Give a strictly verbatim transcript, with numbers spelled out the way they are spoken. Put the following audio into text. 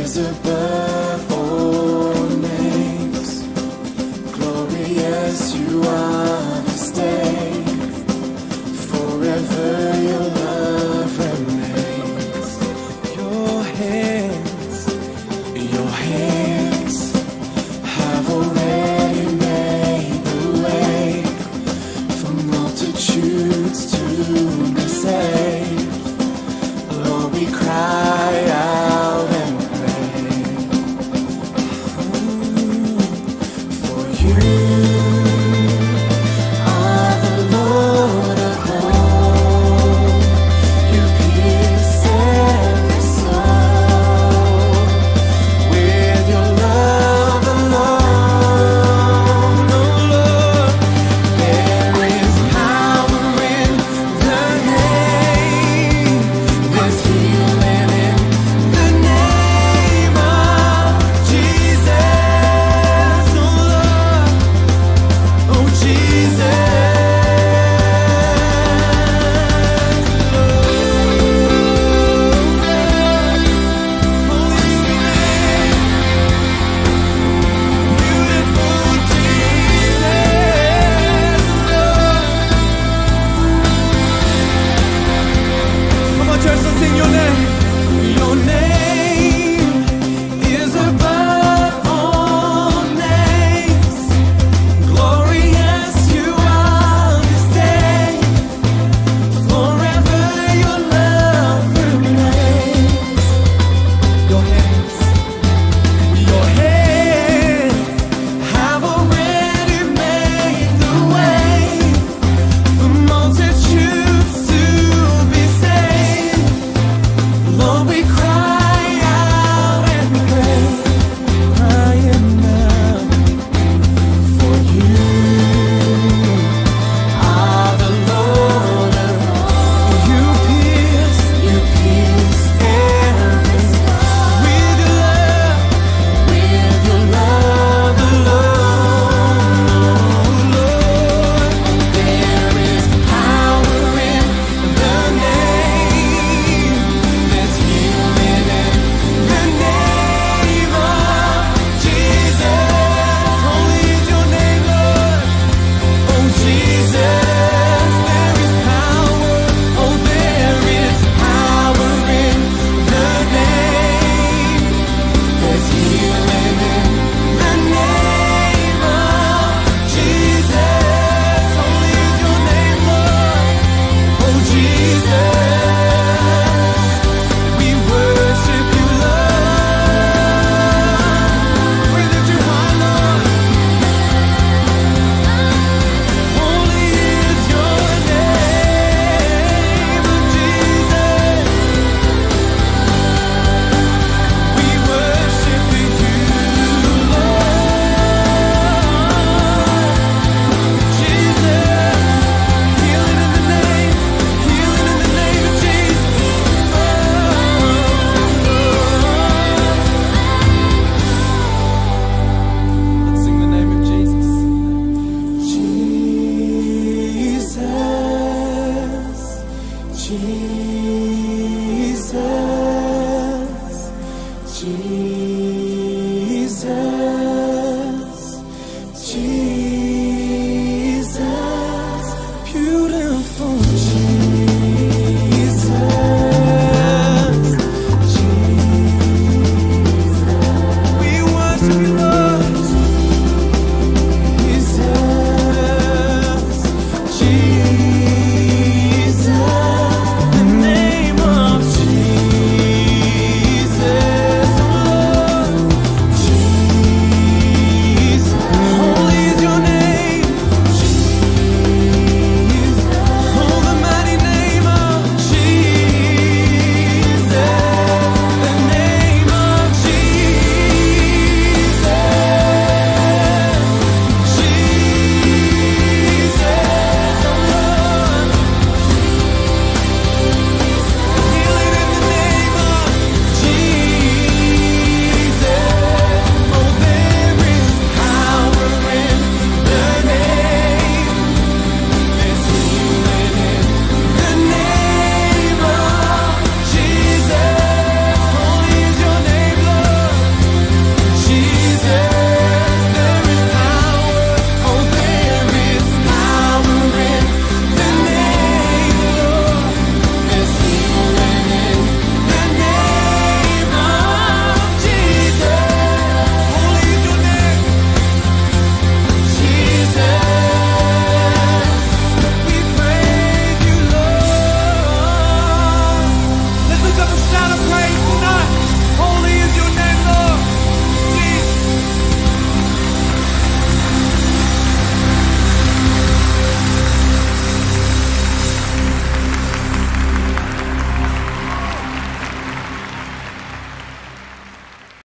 is above all names. Glorious you are this day. Forever your love remains. Your hands, your hands have already made the way for multitudes to be saved. Lord, we cry out and pray for you. Are the Lord of all. You pierce every soul with your love alone. Oh Lord, there is power in the name. There's healing in the name of Jesus. Oh Lord, oh Jesus. Come on, church, let's sing your name. Your name is above all names. Glorious you are this day. Forever your love remains. Your hands, your hands have already made the way for multitudes to be saved. Lord, we cry out and pray, crying out for you. Are the Lord of all. You pierce, you pierce every soul with your love, with your love alone. Oh Lord, there is power in the name. There's healing in the name of Jesus. Holy is your name, Lord. Oh Jesus, there is power. Oh, there is power in the name. There's healing in the name of Jesus. Holy is your name, Lord. Oh Jesus, we worship you, Lord. We lift you high, Lord. Holy is your name, oh Jesus. We worship you, Lord. Jesus, healing in the name, healing in the name of Jesus. Let's sing the name of Jesus. Jesus, Jesus, Jesus.